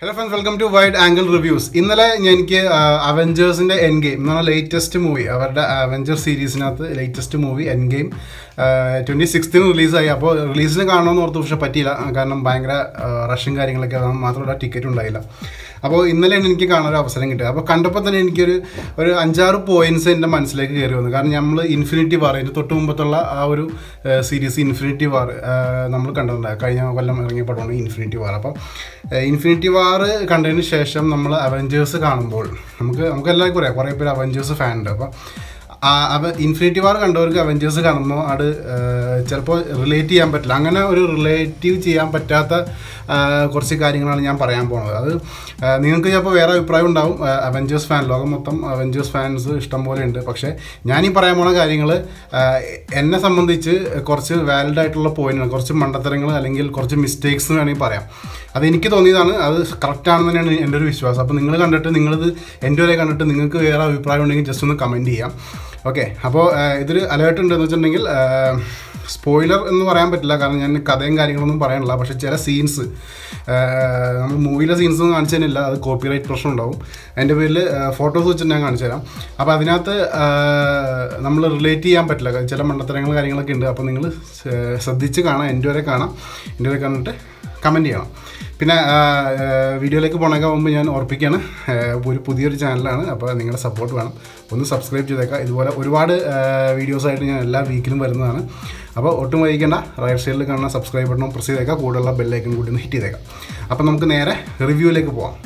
Hello friends, welcome to Wide Angle Reviews. ഇന്നലെ എനിക്ക് അവഞ്ചേഴ്സിൻ്റെ end game എന്ന് പറഞ്ഞാൽ ലേറ്റസ്റ്റ് മൂവി, അവരുടെ അവഞ്ചർ സീരീസിനകത്ത് latest movie end game 26th റിലീസായി. അപ്പോൾ റിലീസിന് കാണണമെന്ന് ഓർത്ത് പക്ഷേ പറ്റിയില്ല, കാരണം ഭയങ്കര റഷും കാര്യങ്ങളൊക്കെ മാത്രമല്ല ടിക്കറ്റ് ഉണ്ടായില്ല. അപ്പോൾ ഇന്നലെയാണ് എനിക്ക് കാണാനൊരു അവസരം കിട്ടുക. അപ്പോൾ കണ്ടപ്പോൾ തന്നെ എനിക്കൊരു 5-6 പോയിൻറ്റ്സ് എൻ്റെ മനസ്സിലേക്ക് കയറി വന്നു. കാരണം നമ്മൾ ഇൻഫിനിറ്റി വാർ, അതിൻ്റെ തൊട്ട് മുമ്പത്തുള്ള ആ ഒരു സീരീസ് ഇൻഫിനിറ്റി വാർ നമ്മൾ കണ്ടിട്ടുണ്ടായി. കഴിഞ്ഞ കൊല്ലം ഇറങ്ങിയ പടമാണ് ഇൻഫിനിറ്റി വാർ. അപ്പോൾ ഇൻഫിനിറ്റി വാർ കണ്ടതിന് ശേഷം നമ്മൾ അവഞ്ചേഴ്സ് കാണുമ്പോൾ നമുക്ക് എല്ലാവർക്കും അറിയാം, കുറേ പേര് അവഞ്ചേഴ്സ് ഫാൻ ഉണ്ട്. അപ്പോൾ ഇൻഫിനിറ്റി വാർ കണ്ടവർക്ക് അവഞ്ചേഴ്സ് കാണുമ്പോൾ അത് ചിലപ്പോൾ റിലേറ്റ് ചെയ്യാൻ പറ്റില്ല. അങ്ങനെ ഒരു റിലേറ്റീവ് ചെയ്യാൻ പറ്റാത്ത കുറച്ച് കാര്യങ്ങളാണ് ഞാൻ പറയാൻ പോകുന്നത്. അത് നിങ്ങൾക്ക് ചിലപ്പോൾ വേറെ അഭിപ്രായം ഉണ്ടാവും. അവഞ്ചേഴ്സ് ഫാൻ, ലോകം മൊത്തം അവഞ്ചേഴ്സ് ഫാൻസ് ഇഷ്ടംപോലെ ഉണ്ട്. പക്ഷേ ഞാനീ പറയാൻ പോകുന്ന കാര്യങ്ങൾ എന്നെ സംബന്ധിച്ച് കുറച്ച് വാലിഡ് ആയിട്ടുള്ള പോയിന്റാണ്, കുറച്ച് മണ്ടത്തരങ്ങൾ അല്ലെങ്കിൽ കുറച്ച് മിസ്റ്റേക്സ് വേണമെങ്കിൽ പറയാം. അതെനിക്ക് തോന്നിയതാണ്, അത് കറക്റ്റാണെന്ന് തന്നെയാണ് എൻ്റെ ഒരു വിശ്വാസം. അപ്പോൾ നിങ്ങൾ കണ്ടിട്ട്, നിങ്ങളിത് എൻ്റെ വരെ കണ്ടിട്ട് നിങ്ങൾക്ക് വേറെ അഭിപ്രായം ഉണ്ടെങ്കിൽ ജസ്റ്റ് ഒന്ന് കമൻറ്റ് ചെയ്യാം. ഓക്കെ, അപ്പോൾ ഇതൊരു അലേർട്ട് ഉണ്ടെന്ന് വെച്ചിട്ടുണ്ടെങ്കിൽ സ്പോയിലർ എന്ന് പറയാൻ പറ്റില്ല, കാരണം ഞാൻ കഥയും കാര്യങ്ങളൊന്നും പറയാനില്ല. പക്ഷേ ചില സീൻസ്, നമ്മൾ മൂവിയിലെ സീൻസൊന്നും കാണിച്ചു തന്നില്ല, അത് കോപ്പിറൈറ്റ് പ്രശ്നം ഉണ്ടാവും. അതിൻ്റെ പേരിൽ ഫോട്ടോസ് വെച്ചിട്ട് ഞാൻ കാണിച്ചു തരാം. അപ്പോൾ അതിനകത്ത് നമ്മൾ റിലേറ്റ് ചെയ്യാൻ പറ്റില്ല, ചില മണ്ടത്തരങ്ങൾ കാര്യങ്ങളൊക്കെ ഉണ്ട്. അപ്പോൾ നിങ്ങൾ ശ്രദ്ധിച്ച് കാണാം, എൻ്റെ വരെ കാണാം, എൻ്റെ വരെ കണ്ടിട്ട് കമൻറ്റ് ചെയ്യണം. പിന്നെ വീഡിയോയിലേക്ക് പോകണേക്കാൾ മുമ്പ് ഞാൻ ഓർപ്പിക്കുകയാണ്, ഒരു പുതിയൊരു ചാനലാണ്. അപ്പോൾ നിങ്ങളുടെ സപ്പോർട്ട് വേണം, ഒന്ന് സബ്സ്ക്രൈബ് ചെയ്തേക്കാം. ഇതുപോലെ ഒരുപാട് വീഡിയോസായിട്ട് ഞാൻ എല്ലാ വീക്കിലും വരുന്നതാണ്. അപ്പോൾ ഒട്ടും വൈകിക്കേണ്ട, റൈറ്റ് സൈഡിൽ കാണുന്ന സബ്സ്ക്രൈബ് ബട്ടൺ പ്രസ് ചെയ്തേക്കാം, കൂടെയുള്ള ബെല്ലൈക്കൺ കൂടി ഒന്ന് ഹിറ്റ് ചെയ്തേക്കാം. അപ്പോൾ നമുക്ക് നേരെ റിവ്യൂയിലേക്ക് പോകാം.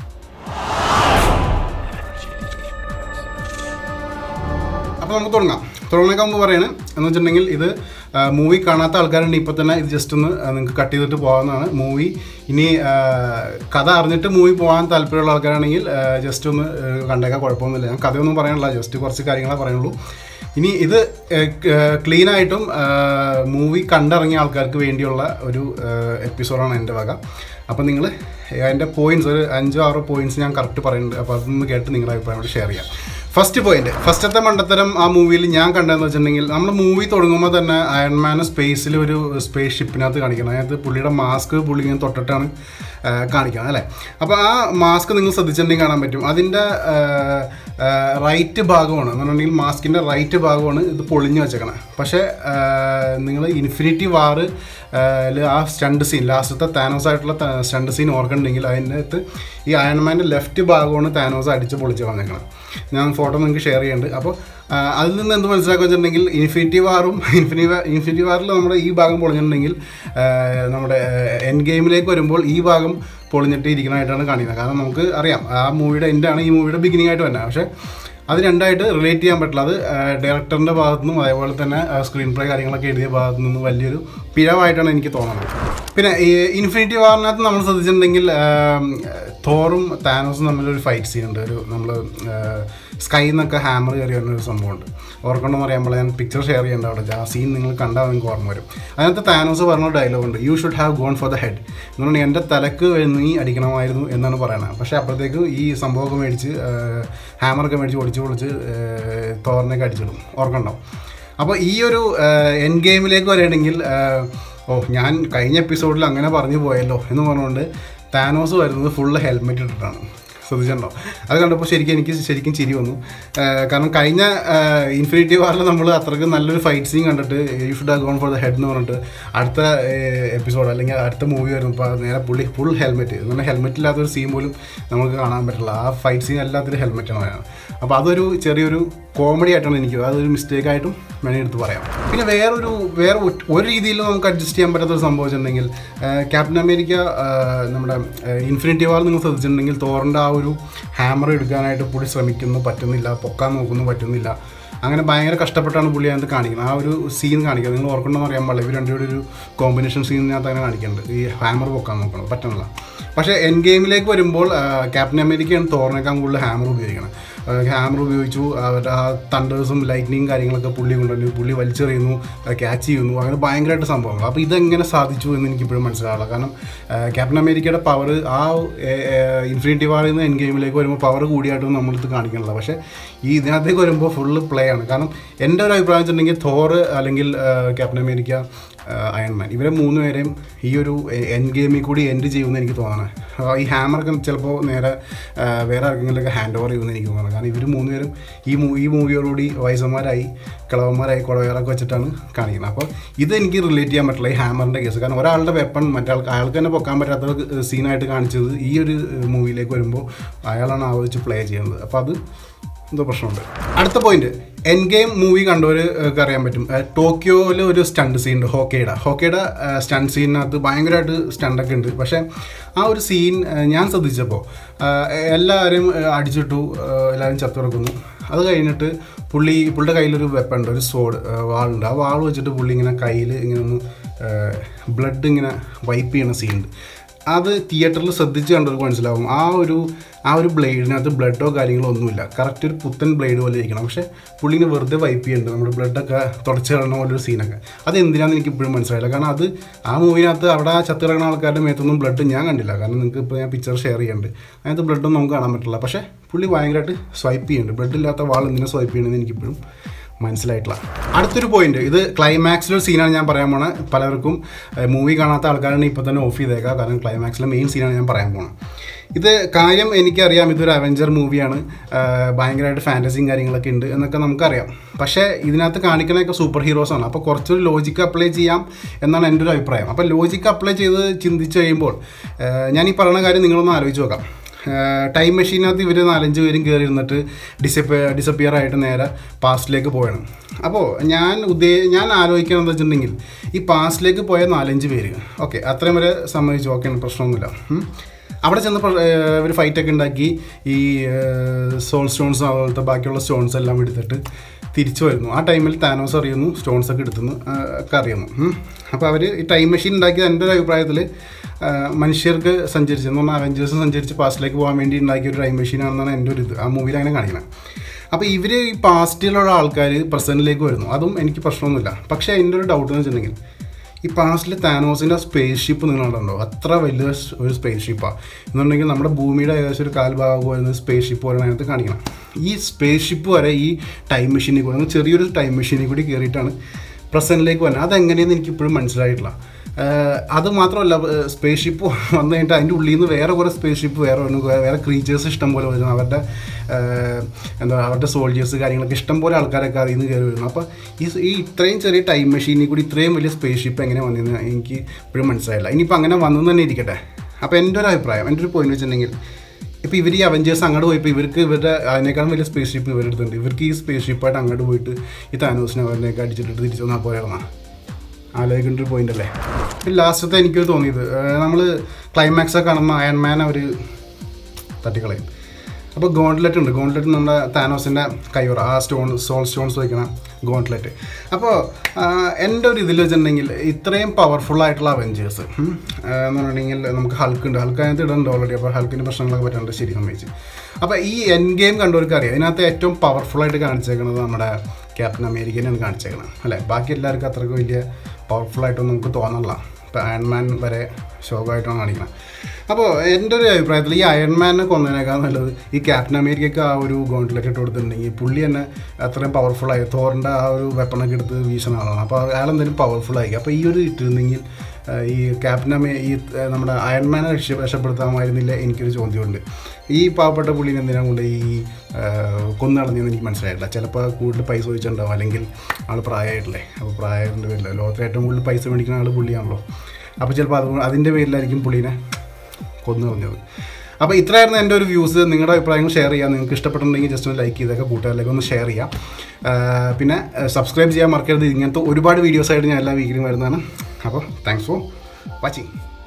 അപ്പോൾ നമുക്ക് തുടങ്ങാനൊക്കെ മുമ്പ് പറയുന്നത് എന്ന് വെച്ചിട്ടുണ്ടെങ്കിൽ, ഇത് മൂവി കാണാത്ത ആൾക്കാരുണ്ട് ഇപ്പോൾ തന്നെ, ഇത് ജസ്റ്റ് ഒന്ന് നിങ്ങൾക്ക് കട്ട് ചെയ്തിട്ട് പോകാവുന്നതാണ്. മൂവി ഇനി കഥ അറിഞ്ഞിട്ട് മൂവി പോകാൻ താല്പര്യമുള്ള ആൾക്കാരാണെങ്കിൽ ജസ്റ്റ് ഒന്ന് കണ്ടേക്കാൻ കുഴപ്പമൊന്നുമില്ല. ഞാൻ കഥയൊന്നും പറയാനില്ല, ജസ്റ്റ് കുറച്ച് കാര്യങ്ങളെ പറയുള്ളൂ. ഇനി ഇത് ക്ലീനായിട്ടും മൂവി കണ്ടിറങ്ങിയ ആൾക്കാർക്ക് വേണ്ടിയുള്ള ഒരു എപ്പിസോഡാണ് എൻ്റെ വക. അപ്പോൾ നിങ്ങൾ അതിൻ്റെ പോയിൻറ്റ്സ് ഒരു 5-6 പോയിൻറ്റ്സ് ഞാൻ കറക്റ്റ് പറയുന്നുണ്ട്. അപ്പോൾ അതൊന്ന് കേട്ട് നിങ്ങളുടെ അഭിപ്രായം ഷെയർ ചെയ്യാം. ഫസ്റ്റത്തെ മണ്ടത്തരം ആ മൂവിയിൽ ഞാൻ കണ്ടതെന്ന് വെച്ചിട്ടുണ്ടെങ്കിൽ, നമ്മൾ മൂവി തുടങ്ങുമ്പോൾ തന്നെ അയൺമാൻ സ്പേസിൽ ഒരു സ്പേസ് ഷിപ്പിനകത്ത് കാണിക്കണം. അതിനകത്ത് പുള്ളിയുടെ മാസ്ക് പുള്ളി ഇങ്ങനെ തൊട്ടിട്ടാണ് കാണിക്കണം അല്ലേ. അപ്പോൾ ആ മാസ്ക് നിങ്ങൾ ശ്രദ്ധിച്ചിട്ടുണ്ടെങ്കിൽ കാണാൻ പറ്റും, അതിൻ്റെ റൈറ്റ് ഭാഗമാണ് എന്ന് പറഞ്ഞിട്ടുണ്ടെങ്കിൽ, മാസ്കിൻ്റെ റൈറ്റ് ഭാഗമാണ് ഇത് പൊളിഞ്ഞ് വെച്ചേക്കണം. പക്ഷേ നിങ്ങൾ ഇൻഫിനിറ്റി വാർ ആ സ്റ്റണ്ട് സീൻ, ലാസ്റ്റത്തെ താനോസ് ആയിട്ടുള്ള സ്റ്റണ്ട് സീൻ ഓർക്കുന്നുണ്ടെങ്കിൽ, അതിനകത്ത് ഈ അയൺമാൻ്റെ ലെഫ്റ്റ് ഭാഗമാണ് താനോസ് അടിച്ച് പൊളിച്ച് വന്നേക്കണം. ഞാൻ ഫോട്ടോ നിങ്ങൾക്ക് ഷെയർ ചെയ്യുന്നുണ്ട്. അപ്പോൾ അതിൽ നിന്ന് എന്ത് മനസ്സിലാക്കുക വെച്ചിട്ടുണ്ടെങ്കിൽ, ഇൻഫിനിറ്റി വാറിൽ നമ്മുടെ ഈ ഭാഗം പൊളിഞ്ഞിട്ടുണ്ടെങ്കിൽ, നമ്മുടെ എൻഡ് ഗെയിമിലേക്ക് വരുമ്പോൾ ഈ ഭാഗം പൊളിഞ്ഞിട്ട് ഇരിക്കണമായിട്ടാണ് കാണിക്കുന്നത്. കാരണം നമുക്ക് അറിയാം ആ മൂവിയുടെ എൻഡാണ് ഈ മൂവിയുടെ ബിഗിനിങ് ആയിട്ട് തന്നെ. പക്ഷേ അത് രണ്ടായിട്ട് റിലേറ്റ് ചെയ്യാൻ പറ്റില്ല. അത് ഡയറക്ടറിൻ്റെ ഭാഗത്തു നിന്നും അതേപോലെ തന്നെ സ്ക്രീൻ പ്ലേ കാര്യങ്ങളൊക്കെ എഴുതിയ ഭാഗത്തു നിന്നും വലിയൊരു പിഴവായിട്ടാണ് എനിക്ക് തോന്നുന്നത്. പിന്നെ ഈ ഇൻഫിനിറ്റി വാറിനകത്ത് നമ്മൾ ശ്രദ്ധിച്ചിട്ടുണ്ടെങ്കിൽ, തോറും താനോസും തമ്മിലൊരു ഫൈറ്റ് സീൻ ഉണ്ട്. നമ്മൾ സ്കൈയിൽ നിന്നൊക്കെ ഹാമർ കയറി വരുന്നൊരു സംഭവമുണ്ട്. ഓർക്കണമെന്ന് പറയുമ്പോൾ ഞാൻ പിക്ചർ ഷെയർ ചെയ്യേണ്ട അവിടെ, ആ സീൻ നിങ്ങൾ കണ്ടാൽ നിങ്ങൾക്ക് ഓർമ്മ വരും. അതിനകത്ത് താനോസ് പറഞ്ഞ ഡയലോഗുണ്ട്, you should have gone for the head എന്ന് പറഞ്ഞാൽ എൻ്റെ തലക്ക് നീ അടിക്കണമായിരുന്നു എന്നാണ് പറയുന്നത്. പക്ഷേ അപ്പോഴത്തേക്ക് ഈ സംഭവമൊക്കെ മേടിച്ച് ഹാമറൊക്കെ മേടിച്ച് പൊളിച്ച് തോറിനൊക്കെ അടിച്ചിടും, ഓർക്കണ്ടോ. അപ്പോൾ ഈ ഒരു എൻഡ് ഗെയിമിലേക്ക് വരികയാണെങ്കിൽ, ഞാൻ കഴിഞ്ഞ എപ്പിസോഡിൽ അങ്ങനെ പറഞ്ഞു പോയല്ലോ എന്ന് പറഞ്ഞുകൊണ്ട് താനോസ് വരുന്നത് ഫുള്ള് ഹെൽമെറ്റ് ഇട്ടിട്ടാണ്. ശ്രദ്ധിച്ചിട്ടുണ്ടോ? അത് കണ്ടപ്പോൾ എനിക്ക് ശരിക്കും ചിരി വന്നു. കാരണം കഴിഞ്ഞ ഇൻഫിനിറ്റി വാറിൽ നമ്മൾ അത്രയ്ക്ക് നല്ലൊരു ഫൈറ്റ് സീൻ കണ്ടിട്ട്, you should have gone for the head എന്ന് പറഞ്ഞിട്ട് അടുത്ത എപ്പിസോഡ് അല്ലെങ്കിൽ അടുത്ത മൂവി വരുമ്പോൾ നേരെ പുള്ളി ഫുൾ ഹെൽമെറ്റ് എന്ന് പറഞ്ഞാൽ, ഹെൽമെറ്റ് ഇല്ലാത്തൊരു സീൻ പോലും നമുക്ക് കാണാൻ പറ്റില്ല. ആ ഫൈറ്റ് സീൻ എല്ലാത്തിലും ഹെൽമെറ്റാണ് പറയുന്നത്. അപ്പോൾ അതൊരു ചെറിയൊരു കോമഡി ആയിട്ടാണ് എനിക്ക്, അതൊരു മിസ്റ്റേക്കായിട്ടും വേണമെങ്കിൽ എടുത്ത് പറയാം. പിന്നെ വേറെ ഒരു രീതിയിൽ നമുക്ക് അഡ്ജസ്റ്റ് ചെയ്യാൻ പറ്റാത്തൊരു സംഭവം വെച്ചിട്ടുണ്ടെങ്കിൽ, ക്യാപ്റ്റൻ അമേരിക്ക നമ്മുടെ ഇൻഫിനിറ്റി വാർ നിങ്ങൾ ശ്രദ്ധിച്ചിട്ടുണ്ടെങ്കിൽ, തോറിൻ്റെ ആ ഒരു ഹാമർ എടുക്കാനായിട്ട് പുള്ളി ശ്രമിക്കുന്നു, പറ്റുന്നില്ല, പൊക്കാൻ നോക്കുന്നു, പറ്റുന്നില്ല. അങ്ങനെ ഭയങ്കര കഷ്ടപ്പെട്ടാണ് പുള്ളി അതിനകത്ത് കാണിക്കുന്നത്. ആ ഒരു സീൻ കാണിക്കുക, നിങ്ങൾ ഓർക്കണമെന്ന് അറിയാൻ പാടില്ല, ഇവർ രണ്ടുകൂടി ഒരു കോമ്പിനേഷൻ സീനിനകത്ത് അങ്ങനെ കാണിക്കുന്നുണ്ട്, ഈ ഹാമർ പൊക്കാൻ നോക്കണം, പറ്റുന്നില്ല. പക്ഷേ എൻഡ് ഗെയിമിലേക്ക് വരുമ്പോൾ ക്യാപ്റ്റൻ അമേരിക്കയാണ് തോറിനേക്കാൾ കൂടുതൽ ഹാമർ ഉപയോഗിക്കണം. ഹാമർ ഉപയോഗിച്ചു, അവരുടെ ആ തണ്ടേഴ്സും ലൈറ്റ്നിങ് കാര്യങ്ങളൊക്കെ പുള്ളി കൊണ്ടുവന്നു, പുള്ളി വലിച്ചെറിയുന്നു, ക്യാച്ച് ചെയ്യുന്നു, അങ്ങനെ ഭയങ്കരമായിട്ട് സംഭവങ്ങൾ. അപ്പോൾ ഇതെങ്ങനെ സാധിച്ചു എന്ന് എനിക്കിപ്പോഴും മനസ്സിലാവില്ല. കാരണം ക്യാപ്റ്റൻ അമേരിക്കയുടെ പവർ ആ ഇൻഫിനിറ്റി വാറിൽ നിന്ന് എൻഡ് ഗെയിമിലേക്ക് വരുമ്പോൾ പവർ കൂടിയായിട്ടൊന്നും നമ്മളിത് കാണിക്കണില്ല. പക്ഷേ ഈ ഇതിനകത്തേക്ക് വരുമ്പോൾ ഫുള്ള് പ്ലേ ആണ്. കാരണം എൻ്റെ ഒരു അഭിപ്രായം വെച്ചിട്ടുണ്ടെങ്കിൽ, തോർ അല്ലെങ്കിൽ ക്യാപ്റ്റൻ അമേരിക്ക അയൺമാൻ. ഇവരെ 3 പേരെയും ഈ ഒരു എൻഡ് ഗെയിമിൽ കൂടി എൻഡ് ചെയ്യുമെന്ന് എനിക്ക് തോന്നണം. ഈ ഹാമറൊക്കെ ചിലപ്പോൾ നേരെ വേറെ ആർക്കെങ്കിലുമൊക്കെ ഹാൻഡ് ഓവർ ചെയ്യുമെന്ന് എനിക്ക് തോന്നണം. കാരണം ഇവർ 3 പേരും ഈ മൂവിയോടുകൂടി വയസ്സന്മാരായി കിളവന്മാരായി കുളവേറൊക്കെ വെച്ചിട്ടാണ് കാണിക്കുന്നത്. അപ്പോൾ ഇതെനിക്ക് റിലേറ്റ് ചെയ്യാൻ പറ്റില്ല ഈ ഹാമറിൻ്റെ കേസ്. കാരണം ഒരാളുടെ വെപ്പൺ അയാൾക്ക് തന്നെ പൊക്കാൻ പറ്റാത്ത സീനായിട്ട് കാണിച്ചത് ഈ ഒരു മൂവിയിലേക്ക് വരുമ്പോൾ അയാളാണ് ആലോചിച്ച് പ്ലേ ചെയ്യുന്നത്. അപ്പോൾ അത് എന്തോ പ്രശ്നമുണ്ട്. അടുത്ത പോയിന്റ്, എൻഡ് ഗെയിം മൂവി കണ്ടവർക്ക് അറിയാൻ പറ്റും. ടോക്കിയോയിൽ ഒരു സ്റ്റണ്ട് സീൻ ഉണ്ട്, ഹോക്കയുടെ സ്റ്റണ്ട് സീനിനകത്ത് ഭയങ്കരമായിട്ട് സ്റ്റണ്ടൊക്കെ ഉണ്ട്. പക്ഷേ ആ ഒരു സീൻ ഞാൻ ശ്രദ്ധിച്ചപ്പോൾ എല്ലാവരും അടിച്ചിട്ടു, എല്ലാവരും ചത്തുകിടക്കുന്നു. അത് കഴിഞ്ഞിട്ട് പുള്ളിയുടെ കയ്യിലൊരു വെപ്പൺ ഉണ്ട്, ഒരു വാളുണ്ട്. ആ വാൾ വെച്ചിട്ട് പുള്ളി ഇങ്ങനെ കയ്യിൽ ഇങ്ങനെ ഒന്ന് ബ്ലഡ് ഇങ്ങനെ വൈപ്പ് ചെയ്യുന്ന സീനുണ്ട്. അത് തിയേറ്ററിൽ ശ്രദ്ധിച്ച് കണ്ടവർക്ക് മനസ്സിലാവും. ആ ഒരു ബ്ലേഡിനകത്ത് ബ്ലഡോ കാര്യങ്ങളോ ഒന്നുമില്ല, കറക്റ്റ് ഒരു പുത്തൻ ബ്ലേഡ് പോലെ ഇരിക്കണം. പക്ഷേ പുള്ളിനെ വെറുതെ വൈപ്പ് ചെയ്യുന്നുണ്ട്, നമ്മുടെ ബ്ലഡൊക്കെ തുടച്ച് കളയുന്ന പോലൊരു സീനൊക്കെ. അത് എന്തിനാണെന്ന് എനിക്ക് ഇപ്പോഴും മനസ്സിലായില്ല. കാരണം അത് ആ മൂവിനകത്ത് അവിടെ ചത്ത് കിടക്കുന്ന ആൾക്കാരുടെ മേത്തൊന്നും ബ്ലഡ് ഞാൻ കണ്ടില്ല. കാരണം നിങ്ങൾക്ക് ഇപ്പോൾ ഞാൻ പിക്ചർ ഷെയർ ചെയ്യുന്നുണ്ട്, അതിനകത്ത് ബ്ലഡൊന്നും നമുക്ക് കാണാൻ പറ്റില്ല. പക്ഷേ പുള്ളി ഭയങ്കരമായിട്ട് സ്വൈപ്പ് ചെയ്യുന്നുണ്ട്. ബ്ലഡ് ഇല്ലാത്ത വാൾ എന്തിനാ സ്വൈപ്പ് ചെയ്യണമെന്ന് എനിക്കിപ്പോഴും മനസ്സിലായിട്ടില്ല. അടുത്തൊരു പോയിന്റ്, ഇത് ക്ലൈമാക്സിലൊരു സീനാണ് ഞാൻ പറയാൻ പോണത്. പലർക്കും മൂവി കാണാത്ത ആൾക്കാരാണ് ഇപ്പോൾ തന്നെ ഓഫ് ചെയ്തേക്കാം, കാരണം ക്ലൈമാക്സിലെ മെയിൻ സീനാണ് ഞാൻ പറയാൻ പോണത്. ഇത് കാര്യം എനിക്കറിയാം, ഇതൊരു അവെഞ്ചർ മൂവിയാണ്, ഭയങ്കരമായിട്ട് ഫാൻറ്റസിയും കാര്യങ്ങളൊക്കെ ഉണ്ട് എന്നൊക്കെ നമുക്കറിയാം. പക്ഷേ ഇതിനകത്ത് കാണിക്കണതൊക്കെ സൂപ്പർ ഹീറോസാണ്. അപ്പോൾ കുറച്ചൊരു ലോജിക്ക് അപ്ലൈ ചെയ്യാം എന്നാണ് എൻ്റെ ഒരു അഭിപ്രായം. അപ്പോൾ ലോജിക്ക് അപ്ലൈ ചെയ്ത് ചിന്തിച്ച് കഴിയുമ്പോൾ ഞാൻ ഈ പറയുന്ന കാര്യം നിങ്ങളൊന്ന് ആലോചിച്ച് നോക്കാം. ടൈം മെഷീനകത്ത് ഇവർ 4-5 പേരും കയറി ഇരുന്നിട്ട് ഡിസപ്പിയർ ആയിട്ട് നേരെ പാസ്റ്റിലേക്ക് പോയാണ്. അപ്പോൾ ഞാൻ ആലോചിക്കണമെന്ന് വെച്ചിട്ടുണ്ടെങ്കിൽ ഈ പാസ്റ്റിലേക്ക് പോയ 4-5 പേര് ഓക്കെ, അത്രയും വരെ സമ്മതിച്ചു, ഓക്കെ, പ്രശ്നമൊന്നുമില്ല. അവിടെ ചെന്ന് ഒരു ഫൈറ്റൊക്കെ ഉണ്ടാക്കി ഈ സോൾ സ്റ്റോൺസ് അതുപോലത്തെ ബാക്കിയുള്ള സ്റ്റോൺസ് എല്ലാം എടുത്തിട്ട് തിരിച്ചു വരുന്നു. ആ ടൈമിൽ താനോസ് അറിയുന്നു, സ്റ്റോൺസൊക്കെ എടുത്തുന്നു ഒക്കെ അറിയുന്നു. അപ്പോൾ അവർ ഈ ടൈം മെഷീൻ ഉണ്ടാക്കിയത് എൻ്റെ ഒരു അഭിപ്രായത്തിൽ മനുഷ്യർക്ക് സഞ്ചരിച്ചെന്ന് പറഞ്ഞാൽ അവെഞ്ചേഴ്സ് സഞ്ചരിച്ച് പാസ്റ്റിലേക്ക് പോകാൻ വേണ്ടി ഉണ്ടാക്കിയ ഒരു ടൈം മെഷീനാണെന്നാണ് എൻ്റെ ഒരു ഇത്. ആ മൂവിയിൽ അങ്ങനെ കാണിക്കണം. അപ്പോൾ ഇവർ ഈ പാസ്റ്റിലുള്ള ആൾക്കാർ പ്രസൻറ്റിലേക്ക് വരുന്നു, അതും എനിക്ക് പ്രശ്നമൊന്നുമില്ല. പക്ഷേ എൻ്റെ ഒരു ഡൗട്ട് എന്ന് വെച്ചിട്ടുണ്ടെങ്കിൽ ഈ പാസ്റ്റിൽ താനോസിൻ്റെ സ്പേസ് ഷിപ്പ് നിങ്ങൾ കണ്ടോ? അത്ര വലിയ ഒരു സ്പേസ് ഷിപ്പാണ് എന്നുണ്ടെങ്കിൽ നമ്മുടെ ഭൂമിയുടെ ഏകദേശം ഒരു കാൽഭാഗം വരുന്ന സ്പേസ് ഷിപ്പ് പോലെ അതിനകത്ത് കാണിക്കണം. ഈ സ്പേസ് ഷിപ്പ് വരെ ഈ ടൈം മെഷീനിൽ കൂടെ ചെറിയൊരു ടൈം മെഷീനിൽ കൂടി കയറിയിട്ടാണ് പ്രസൻറ്റിലേക്ക് വരുന്നത്. അതെങ്ങനെയെന്ന് എനിക്കിപ്പോഴും മനസ്സിലായിട്ടില്ല. അത് മാത്രമല്ല, സ്പേസ് ഷിപ്പ് വന്നു കഴിഞ്ഞിട്ട് അതിൻ്റെ ഉള്ളിൽ നിന്ന് വേറെ കുറേ സ്പേസ് ഷിപ്പ് വേറെ ക്രീച്ചേഴ്സ് ഇഷ്ടം പോലെ വരുന്നു. അവരുടെ സോൾജേഴ്സ് കാര്യങ്ങളൊക്കെ ഇഷ്ടം പോലെ ആൾക്കാരൊക്കെ അതിൽ നിന്ന് കയറി വരുന്നു. അപ്പോൾ ഈ ഇത്രയും ചെറിയ ടൈം മെഷീനിൽ കൂടി ഇത്രയും വലിയ സ്പേസ് ഷിപ്പ് എങ്ങനെ വന്നതെന്ന് എനിക്ക് ഇപ്പോഴും മനസ്സിലായില്ല. ഇനിയിപ്പോൾ അങ്ങനെ വന്നു തന്നെ ഇരിക്കട്ടെ. അപ്പോൾ എൻ്റെ ഒരു അഭിപ്രായം, എൻ്റെ ഒരു പോയിന്റ് വെച്ചിട്ടുണ്ടെങ്കിൽ ഇപ്പോൾ ഇവർ ഈ അവെഞ്ചേഴ്സ് അങ്ങോട്ട് പോയപ്പോൾ ഇവർക്ക് അതിനേക്കാളും വലിയ സ്പേസ് ഷിപ്പ് ഇവരെടുത്തുണ്ട്. ഇവർക്ക് ഈ സ്പേസ് ഷിപ്പായിട്ട് അങ്ങോട്ട് പോയിട്ട് ഈ താനോസിനെ അവരിനേക്ക് അടിച്ചിട്ട് തിരിച്ചു വന്നാൽ പോലെയാണ് ആലോചിക്കേണ്ട ഒരു പോയിന്റ് അല്ലേ. ലാസ്റ്റത്തെ എനിക്കൊരു തോന്നിയത്, നമ്മൾ ക്ലൈമാക്സൊക്കെ കാണുമ്പോൾ അയൺമാൻ അവർ തട്ടിക്കളയും. അപ്പോൾ ഗോണ്ട്ലെറ്റ് ഉണ്ട്, ഗോണ്ട്ലെറ്റ് നമ്മുടെ താനോസിൻ്റെ കയ്യോറ, ആ സോൾ സ്റ്റോൺസ് വയ്ക്കണം ഗോണ്ട്ലെറ്റ്. അപ്പോൾ എൻ്റെ ഒരു ഇതിൽ വെച്ചിട്ടുണ്ടെങ്കിൽ ഇത്രയും പവർഫുള്ളായിട്ടുള്ള അവെഞ്ചേഴ്സ് എന്ന് പറഞ്ഞിട്ടുണ്ടെങ്കിൽ നമുക്ക് ഹൾക്കുണ്ട്, ഹൾക്ക് അതിനകത്ത് ഇടുന്നുണ്ട് ഓൾറെഡി. അപ്പോൾ ഹൾക്കിൻ്റെ പ്രശ്നങ്ങളൊക്കെ പറ്റുന്നുണ്ട്, ശരി സമ്മതിച്ച്. അപ്പോൾ ഈ എൻഡ് ഗെയിം കണ്ടവർക്ക് അറിയാം, ഇതിനകത്ത് ഏറ്റവും പവർഫുള്ളായിട്ട് കാണിച്ചേക്കുന്നത് നമ്മുടെ ക്യാപ്റ്റൻ അമേരിക്കനെയാണ് കാണിച്ചേക്കുന്നത് അല്ലേ. ബാക്കി എല്ലാവർക്കും അത്രയ്ക്ക് വലിയ പവർഫുള്ളായിട്ടൊന്നും നമുക്ക് തോന്നണില്ല. ഇപ്പോൾ അയൺമാൻ വരെ ശോകമായിട്ടാണ് കാണിക്കുന്നത്. അപ്പോൾ എൻ്റെ ഒരു അഭിപ്രായത്തിൽ ഈ അയൺമാനെ കൊന്നതിനേക്കാൾ നല്ലത് ഈ ക്യാപ്റ്റൻ അമേരിക്കയ്ക്ക് ആ ഒരു ഗോണ്ട്ലെറ്റ് ഇട്ട് കൊടുത്തിട്ടുണ്ടെങ്കിൽ പുള്ളി തന്നെ അത്രയും പവർഫുള്ളായി തോറിൻ്റെ ആ ഒരു വെപ്പണൊക്കെ എടുത്ത് വീശുന്ന ആളാണ്. അപ്പോൾ അയാളെന്തെങ്കിലും പവർഫുള്ളായിരിക്കും. അപ്പോൾ ഈ ഒരു ഇട്ടിരുന്നെങ്കിൽ ഈ ഈ നമ്മുടെ അയൺമാനെ രക്ഷപ്പെടുത്താമായിരുന്നില്ല. എനിക്കൊരു ചോദ്യമുണ്ട്, ഈ പാവപ്പെട്ട പുള്ളിനെ എന്തിനാ കൊണ്ട് ഈ കൊന്നു കളഞ്ഞെന്ന് എനിക്ക് മനസ്സിലായിട്ടില്ല. ചിലപ്പോൾ കൂടുതൽ പൈസ ചോദിച്ചിട്ടുണ്ടാവും, അല്ലെങ്കിൽ ആൾ പ്രായമായിട്ടില്ലേ. അപ്പോൾ പ്രായത്തിൻ്റെ പേരില്ല, ലോകത്തിൽ ഏറ്റവും കൂടുതൽ പൈസ മേടിക്കുന്ന ആൾ പുള്ളിയാണല്ലോ. അപ്പോൾ ചിലപ്പോൾ അതിൻ്റെ പേരിലായിരിക്കും പുള്ളീനെ കൊന്നു കളഞ്ഞത്. അപ്പോൾ ഇത്രയായിരുന്നു എൻ്റെ ഒരു വ്യൂസ്. നിങ്ങളുടെ അഭിപ്രായങ്ങൾ ഷെയർ ചെയ്യാം. നിങ്ങൾക്ക് ഇഷ്ടപ്പെട്ടിട്ടുണ്ടെങ്കിൽ ജസ്റ്റ് ഒന്ന് ലൈക്ക് ചെയ്തൊക്കെ കൂട്ടുകാരിലേക്ക് ഒന്ന് ഷെയർ ചെയ്യാം. പിന്നെ സബ്സ്ക്രൈബ് ചെയ്യാൻ മറക്കരുത്. ഇങ്ങനത്തെ ഒരുപാട് വീഡിയോസായിട്ട് ഞാൻ എല്ലാ വീക്കിലും വരുന്നതാണ്. അപ്പോൾ താങ്ക്സ് ഫോർ വാച്ചിങ്.